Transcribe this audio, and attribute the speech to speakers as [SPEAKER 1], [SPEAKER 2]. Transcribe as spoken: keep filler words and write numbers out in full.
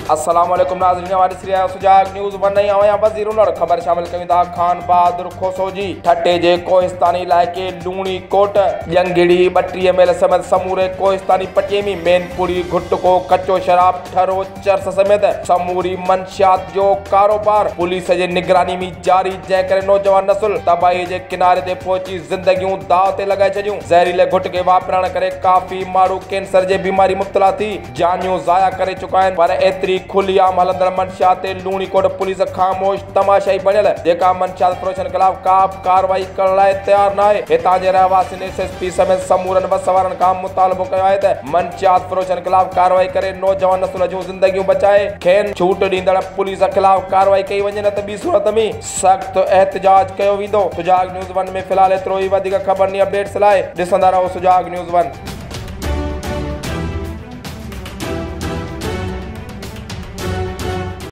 [SPEAKER 1] अस्सलाम वालेकुम नाज़रीन, हमारी सीरियल सुजाग न्यूज़ वन नहीं आया वज़ीरुल और खबर शामिल कविता खान बहादुर खोसोजी ठट्टे जे कोहिस्तानी इलाइक़े लूणी कोट जंगिड़ी बटीह मेल समेत समूरे कोहिस्तानी पटीअ में मेनपुरी घुटको कच्चो शराब ठरो चरस समेत समूरी मंशियात जो कारोबार पुलिस जे निगरानी में जारी, जंहिं करे नौजवान नस्ल तबाही जे किनारे ते पहुची ज़िंदगियूं दाव ते लॻाए छॾियूं। ज़हरीले घुटके वापरण करे काफ़ी माण्हू कैंसर जे बीमारी मुब्तला थी जानियूं ज़ाया करे चुका आहिनि, पर एतिरी खुलियाम हलंदड़ मंशियात ते लूणी कोट पुलिस ख़ामोश तमाशाई बणियल, जेका मंशियात फ़रोशनि ख़िलाफ़ का बि कार्रवाई करण लाइ तयार न आहे। हितां जे रहवासियुनि एस एस पी समेत समूरनि बस वारनि खां मुतालबो कयो आहे त मंशियात फ़रोशनि ख़िलाफ़ कार्रवाई करे नौजवान नस्ल जूं ज़िंदगियूं बचाए खेनि छूट ॾींदड़ पुलिस ख़िलाफ़ कार्रवाई कई वञे, न त ॿी सूरत में सख़्त एहतजाज कयो वेंदो। सुजाग न्यूज़ वन में फ़िलहाल एतिरो ई, वधीक ख़बरनी अपडेट्स लाइ ॾिसंदा रहो सुजाग न्यूज़ वन।